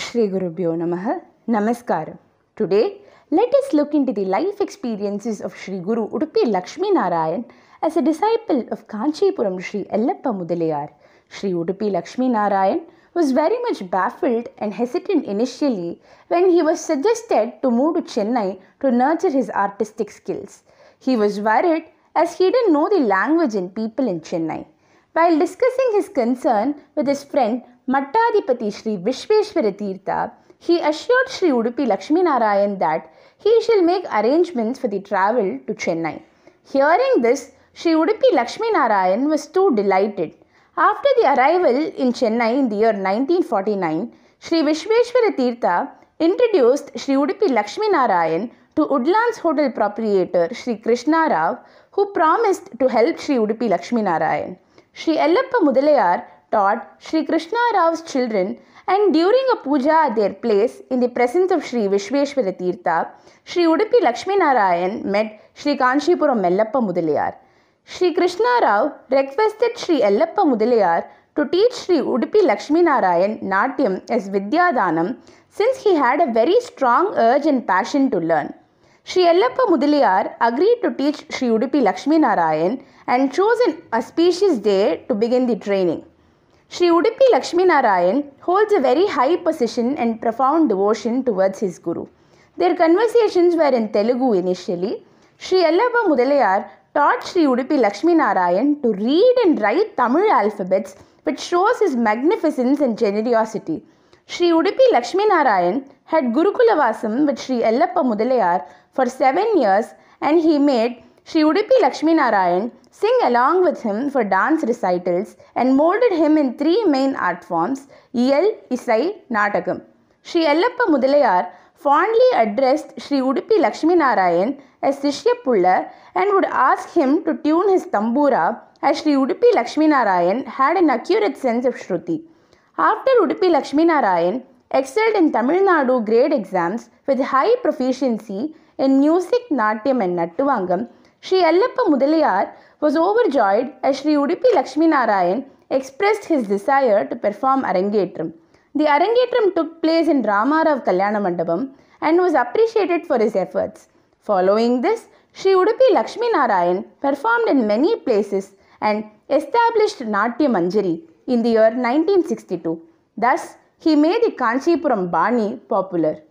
Shri Gurubhyo Namaha. Namaskaram. Today, let us look into the life experiences of Shri Guru Udupi Lakshmi Narayan as a disciple of Kanchipuram Shri Ellappa Mudalayar. Shri Udupi Lakshmi Narayan was very much baffled and hesitant initially when he was suggested to move to Chennai to nurture his artistic skills. He was worried as he didn't know the language and people in Chennai. While discussing his concern with his friend Mattadipati Shri Vishveshwara Tirtha, he assured Shri Udupi Lakshmi Narayan that he shall make arrangements for the travel to Chennai. Hearing this, Shri Udupi Lakshmi Narayan was too delighted. After the arrival in Chennai in the year 1949, Shri Vishveshwara Tirtha introduced Shri Udupi Lakshmi Narayan to Woodlands Hotel proprietor Shri Krishna Rao, who promised to help Shri Udupi Lakshmi Narayan. Shri Ellappa Mudalayar taught Shri Krishna Rao's children, and during a puja at their place in the presence of Shri Vishveshwara Tirtha, Shri Udupi Lakshmi Narayan met Shri Kanchipuram Ellappa Mudalayar. Shri Krishna Rao requested Shri Ellappa Mudalayar to teach Shri Udupi Lakshmi Narayan Natyam as Vidyadanam, since he had a very strong urge and passion to learn. Shri Ellappa Mudalayar agreed to teach Shri Udupi Lakshmi Narayan and chose an auspicious day to begin the training. Shri Udupi Lakshmi Narayan holds a very high position and profound devotion towards his Guru. Their conversations were in Telugu initially. Shri Ellappa Mudalayar taught Shri Udupi Lakshmi Narayan to read and write Tamil alphabets, which shows his magnificence and generosity. Shri Udupi Lakshmi Narayan had Gurukula Vasam with Shri Ellappa Mudalayar for 7 years, and he made Shri Udupi Lakshmi Narayan sing along with him for dance recitals and molded him in 3 main art forms, Iyal, Isai, Natakam. Shri Ellappa Mudalayar fondly addressed Shri Udupi Lakshmi Narayan as Sishya Pulla and would ask him to tune his tambura, as Shri Udupi Lakshmi Narayan had an accurate sense of Shruti. After Udupi Lakshmi Narayan excelled in Tamil Nadu grade exams with high proficiency in music, Natyam and Nattuvangam, Shri Ellappa Mudalayar was overjoyed as Shri Udupi Lakshmi Narayan expressed his desire to perform Arangetram. The Arangetram took place in Ramarao Kalyana Mandapam and was appreciated for his efforts. Following this, Shri Udupi Lakshmi Narayan performed in many places and established Natya Manjari in the year 1962. Thus, he made the Kanchipuram Bani popular.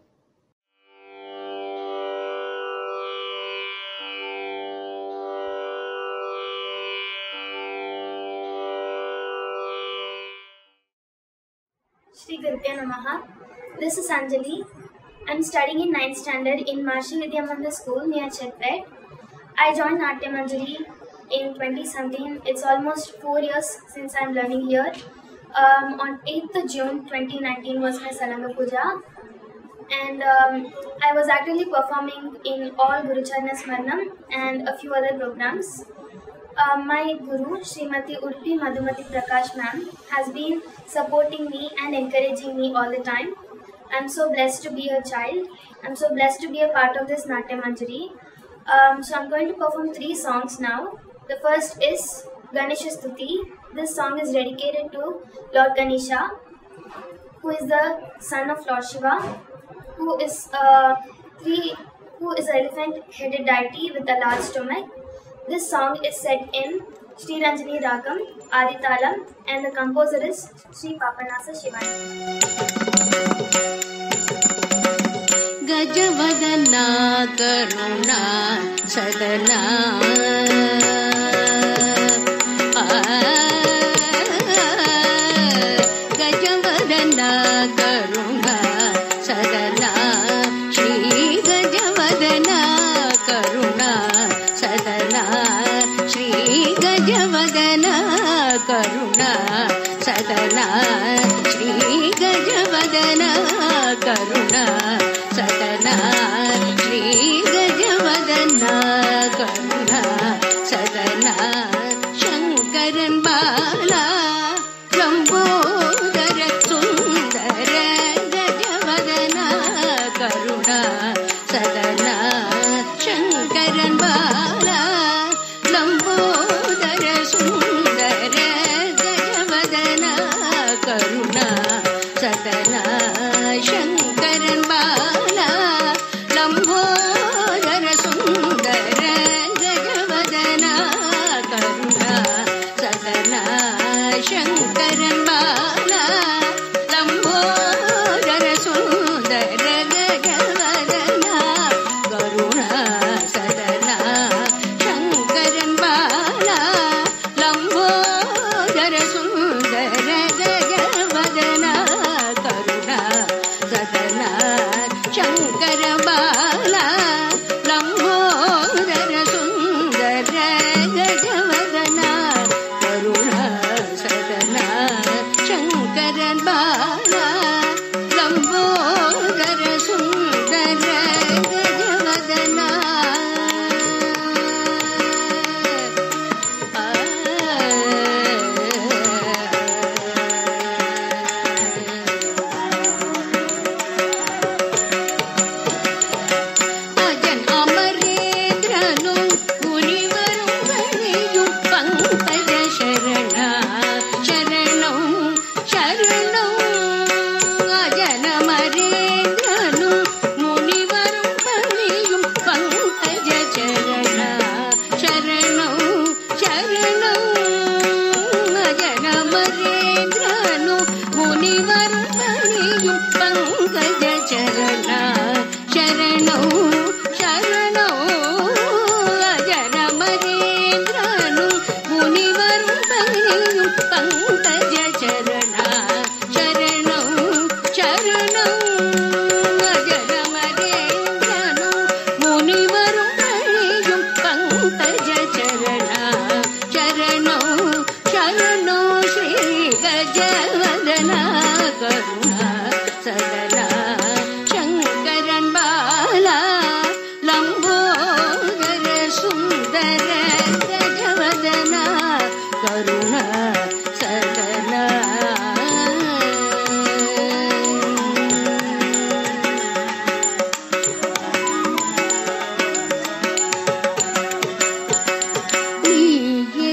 Shri Gurubhyo Namaha. This is Anjali. I am studying in 9th standard in Maharishi Vidya School near Chetpet. I joined Natya Manjari in 2017. It's almost 4 years since I am learning here. On 8th June 2019 was my Salanga Puja, and I was actively performing in all Guru Charana Smaranam and a few other programs. My Guru, Srimati Udupi Madhumati Prakash ma'am, has been supporting me and encouraging me all the time. I'm so blessed to be her child. I'm so blessed to be a part of this Natya Manjari. So I'm going to perform 3 songs now. The first is Ganesha Stuti. This song is dedicated to Lord Ganesha, who is the son of Lord Shiva, who is an elephant-headed deity with a large stomach. This song is set in Sri Ranjani Ragam, Aditalam, and the composer is Sri Papanasa Shivani. Gajavadana Karuna Sadana Gajavadana Karuna Sadana Shri Gajavadana Karuna Sadana Shri Gajavadana Karuna Sadana Shri Gajavadana Karuna Sadana Shri Gajavadana Karuna Sadana Shankaran Bala Lambodara Sundara Gajavadana Karuna Sadana Shankaran Bala Lambodara Sundara Gajavadana Karuna Sadana ஜனமரேந்திரனும் முனிவரும் பணியும் பங்கஜ சரணா சரணம் சரணம் ஜனமரேந்திரனும் முனிவரும் பணியும் பங்கஜ சரணா சரணம் சரணம் ஸ்ரீ கஜவதனா கருணா சரணா சங்கரன் பாலா லம்போதர சுந்தர கஜவதனா கருணா சரணா நீயே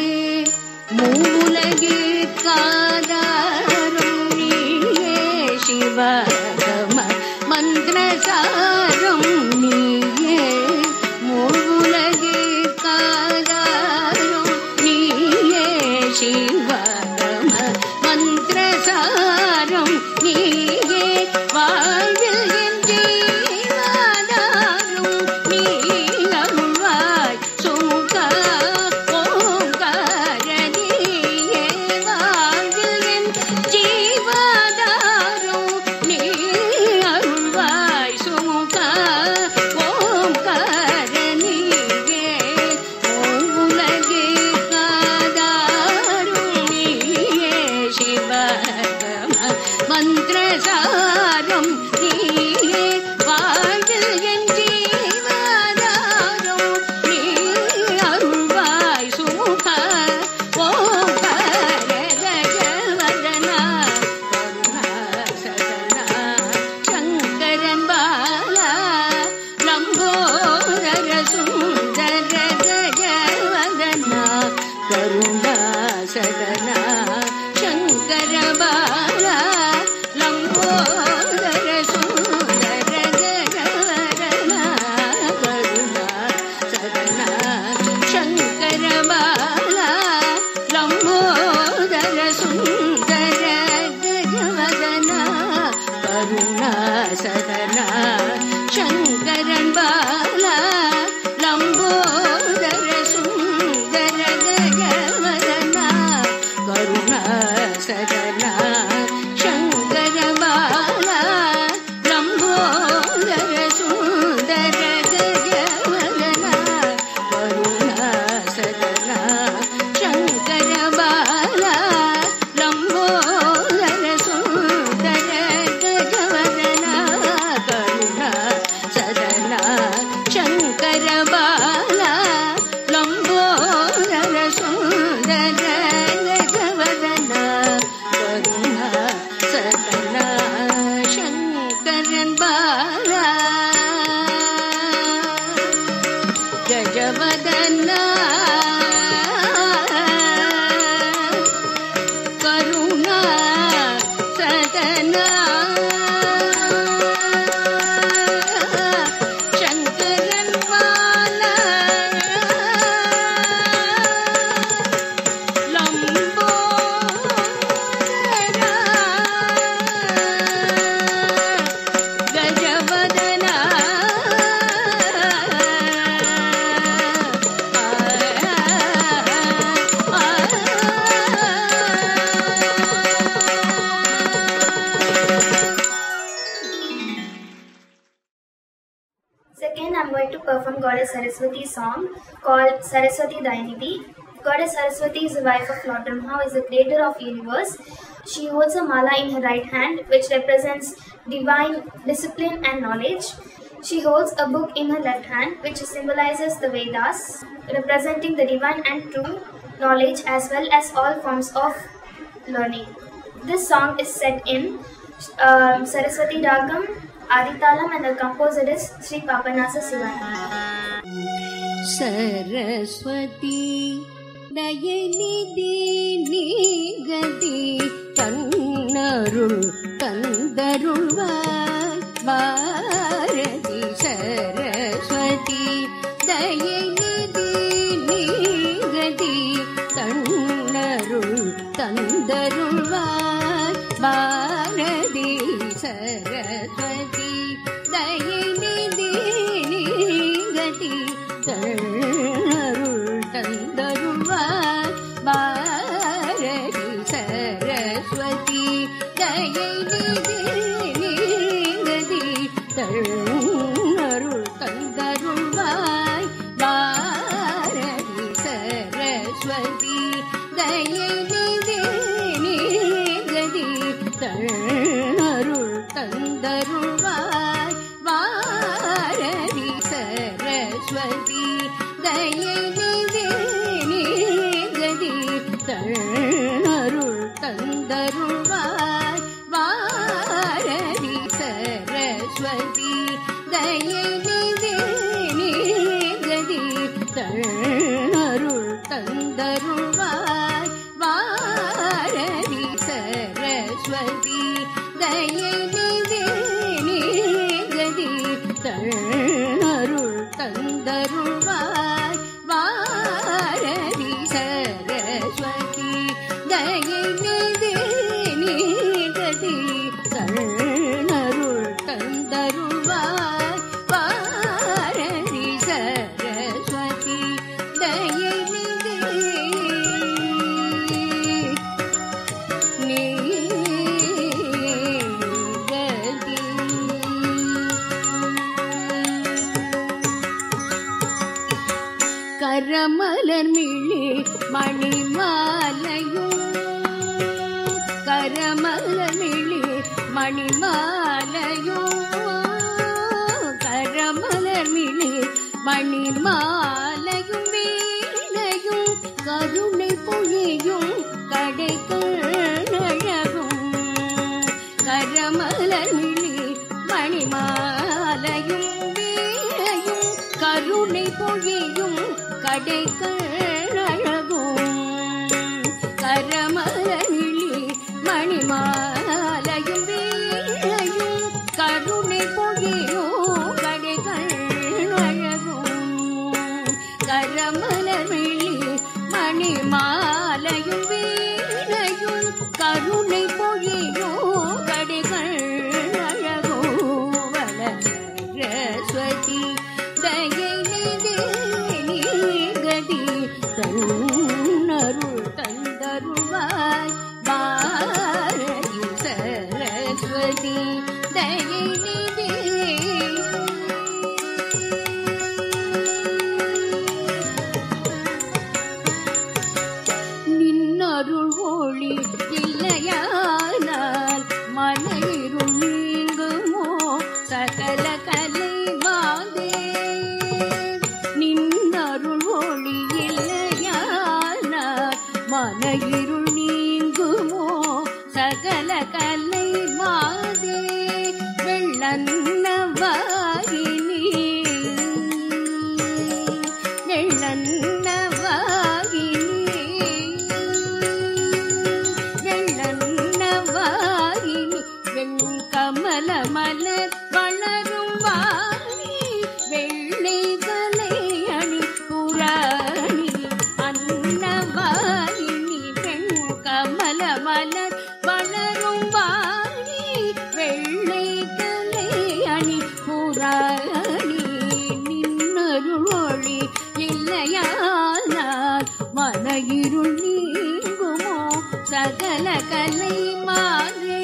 மூலகிற்காதாரம் நீயே சிவகம மந்திரசாரம் நீயே மூலகிற்காதாரம் நீயே சிவகம மந்திரசாரம் நீயே வாழ்வில் என் ஜீவாதாரம் நீ அருள்வாய் சுமுக ஓங்கார நீயே வாழ்வில் என் ஜீவாதாரம் நீ அருள்வாய் சுமுக ஓங்கார நீயே உலகிற்காதாரம் நீயே சிவகம மந்திரசாரம் நீயே வாழ்வில் என் ஜீவாதாரம் நீ அருள்வாய் சுமுக ஓங்கார கஜவதனா கருணா சரணா சங்கரன் பாலா லம்போதர சுந்தர கஜவதனா கருணா சரணா சங்கர பாலா லம்போதர சுந்தர கஜவதனா கருணா சரணா சங்கர பாலா லம்போதர சுந்தர கஜவதனா கருணா சரணா சங்கரன் பாலா லம்போதர சுந்தர கஜவதனா கருணா சரணா சங்கர பாலா லம்போதர சுந்தர கஜவதனா கருணா சரணா சங்கர பாலா லம்போதர சுந்தர கஜவதனா கருணா சரணா சங்கர பாலா லம்போதர சுந்தர கஜவதனா கருணா சரணா Sankaran Bala கஜவதனா Karuna Sadhana Sankaran Bala Lambodhara கஜவதனா Second, I'm going to perform Goddess Saraswati's song called Saraswati Dainidhi. Goddess Saraswati is the wife of Lord Brahma, who is the creator of universe. She holds a mala in her right hand, which represents divine discipline and knowledge. She holds a book in her left hand, which symbolizes the Vedas, representing the divine and true knowledge as well as all forms of learning. This song is set in Saraswati Ragam, Aditalam, and the composer is Sri Papanasa Sivani. Saraswati Dayanidhi Nigati Tannarul Tandarulvai Bharati Saraswati Dayanidhi Nigati Tannarul Tandarulvai Bharati Saraswati Dayanidhi Nigati Tannarul Saraswati Dayanidhi நீகதி தருள் தந்தருள்வாய் Bharathi Saraswati Dayanidhi நீகதி தருள் தந்தருள்வாய் Bharathi Saraswati Dayanidhi நீகதி தருள் தந்தருள்வாய் Bharathi Saraswati Dayanidhi நீகதி தருள் தந்தருள்வாய் Bharathi Saraswati Dayanidhi நீகதி தருள் தந்தருள்வாய் Bharathi Saraswati Dayanidhi நீகதி. கரமலர் மிழி மணிமாலையும் கரமலர் மிழி மணிமாலையும் கரமலர் மிழி மணிமாலையும் வீணையும் கருணை பொழியும் கடைக்கழகும் கரமலர் மிழி மணிமாலையும் வீணையும் கருணை பொழியும் கடைக்கழகும் கரமலர் மிழி மணிமாலையும் வீணையும் கருணை பொழியும் கடைக்கழகும் கரமலர் மிழி மணிமாலையும் வீணையும் கருணை பொழியும் கடைக்கழகும் வளரஸ்வதி தயநிதி நீகதி தருள் தந்தருள்வாய் பாரதி சரஸ்வதி தயநிதி. நின்னருள் ஒளி இல்லையானால் மனையிருள் நீங்குமோ சகல கலை மாதே நின்னருள் ஒளி இல்லையானால் மனையிருள் நீங்குமோ சகல கலை மாதே வெள்ளன்னவாகினி வெள்ளன்னவாகினி வெள்ளன்னவாகினி வெண்கமல மலர் வளரும் வாணி வெள்ளை கலை அணி புராணி அன்னவாகினி வெண்கமல மலர் வளரும் வாணி வெள்ளை கலை அணி புராணி நின்னருள் ஒளி இல்லையானால் மனையிருள் நீங்குமோ சகல கலை மாறே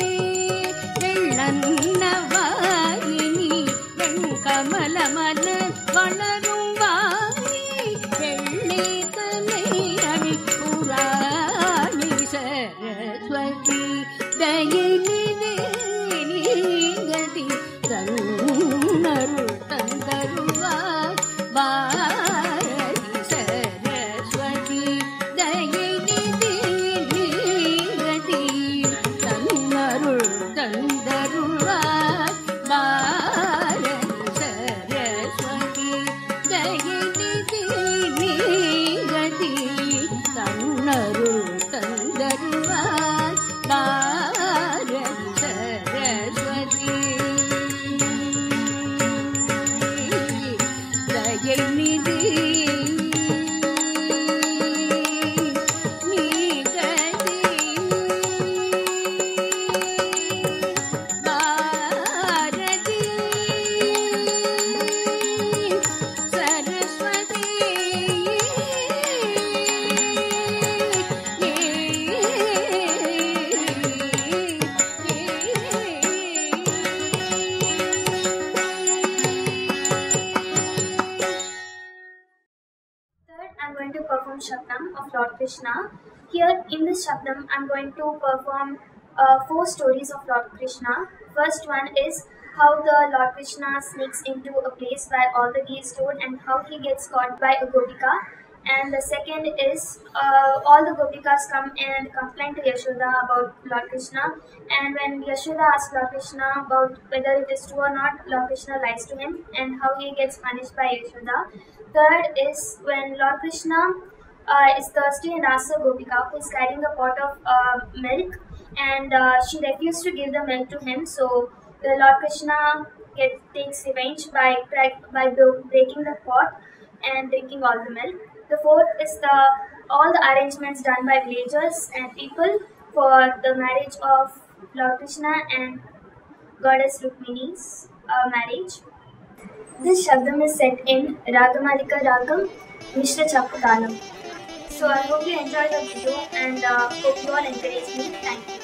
வெள்ளன்னவாகினி வெண்கமல மலர் வளரும் வாணி வெள்ளை கலை அணி புராணி Saraswati Dayanidhi நீகதி தருள் தந்தருள்வாய் Bharathi Saraswati Dayanidhi நீகதி தருள் Shabdam of Lord Krishna. Here in this Shabdam, I'm going to perform 4 stories of Lord Krishna. First one is how the Lord Krishna sneaks into a place where all the ghee is stored and how he gets caught by a Gopika. And the second is all the Gopikas come and complain to Yashoda about Lord Krishna. And when Yashoda asks Lord Krishna about whether it is true or not, Lord Krishna lies to him and how he gets punished by Yashoda. Third is when Lord Krishna is thirsty and asks a Gopika who is carrying a pot of milk, and she refused to give the milk to him. So the Lord Krishna takes revenge by breaking the pot and drinking all the milk. The fourth is all the arrangements done by villagers and people for the marriage of Lord Krishna and Goddess Rukmini's marriage. This Shabdam is set in Ragamalika Ragam, Mishra Chaputalam. So I hope you enjoy the video and hope you all encourage me. Thank you.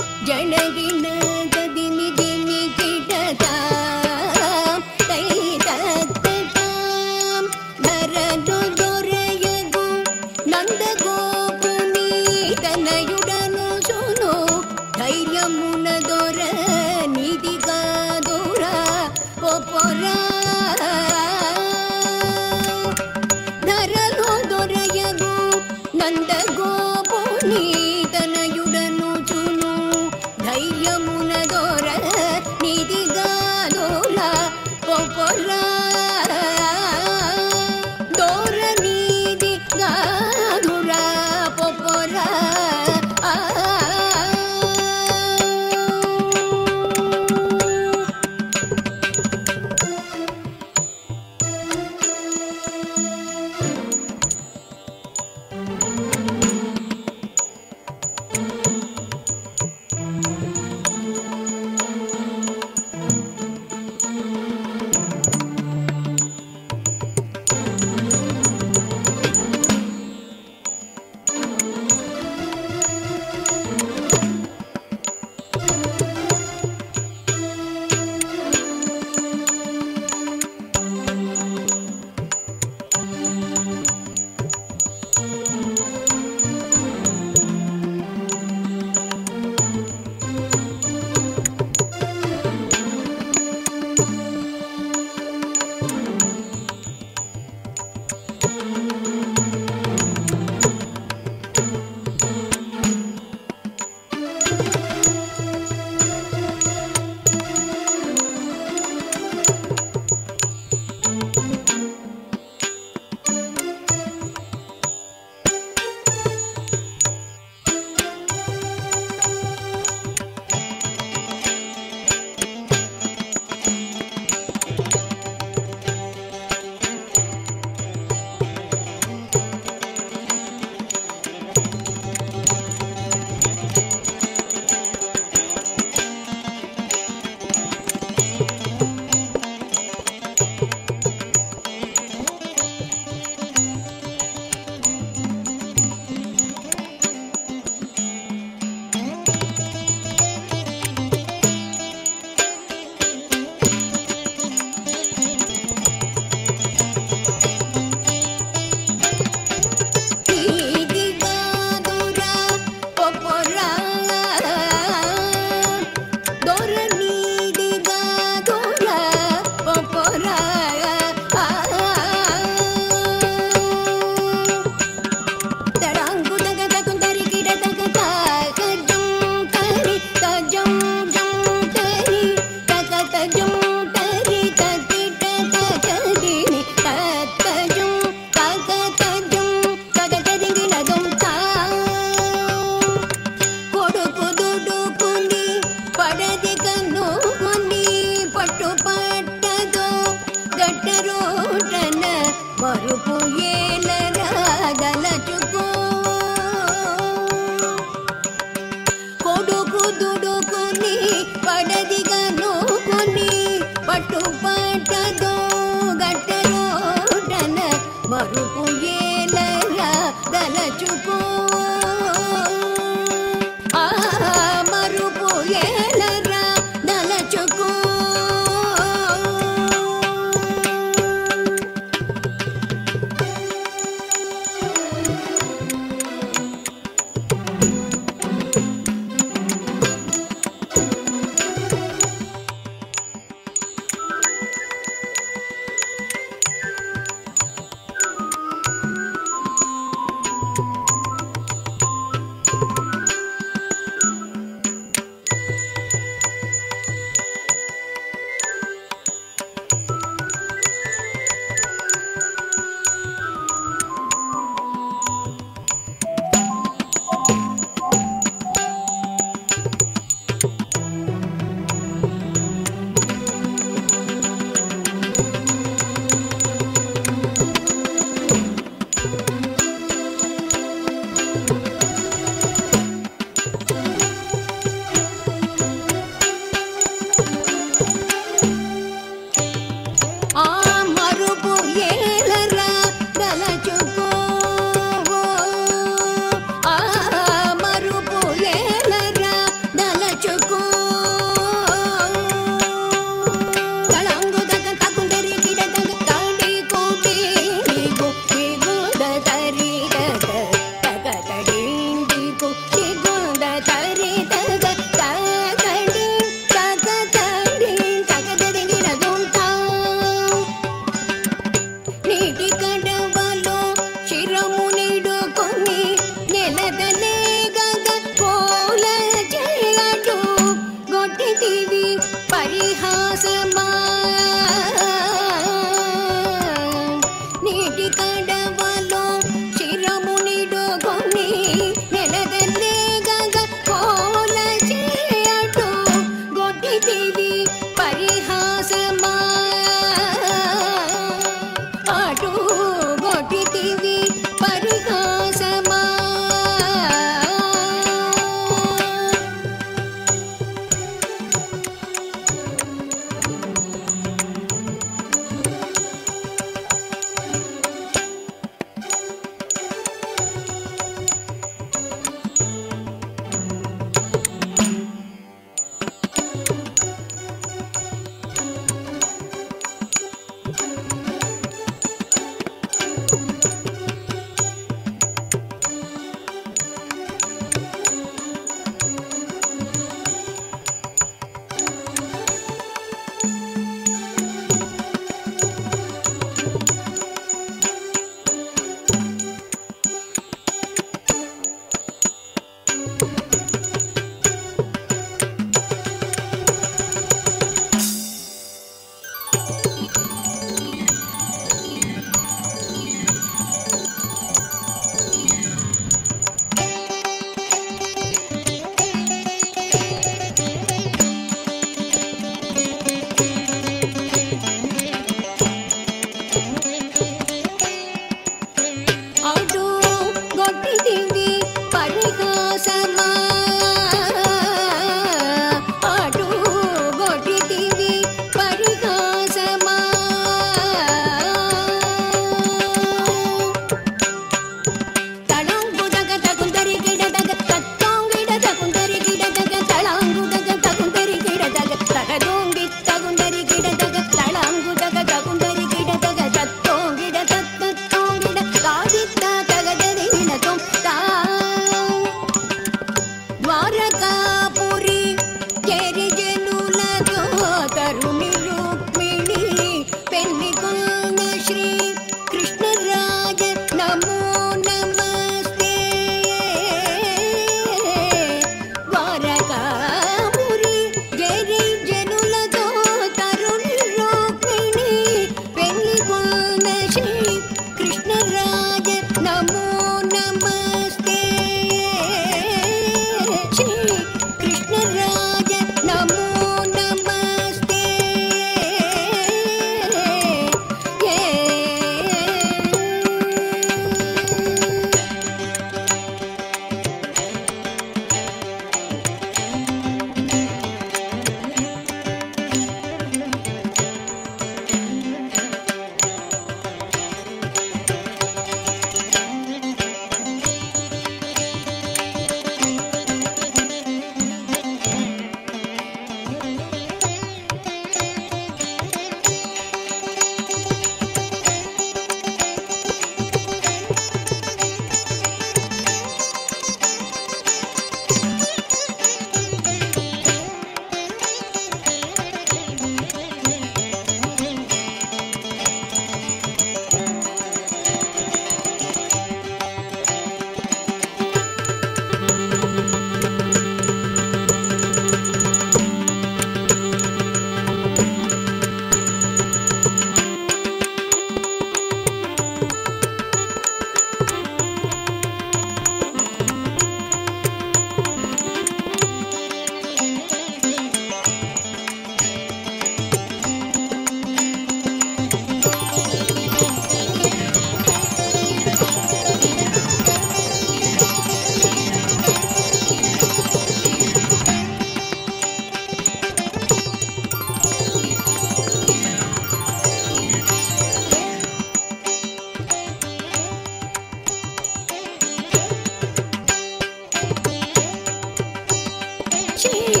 ची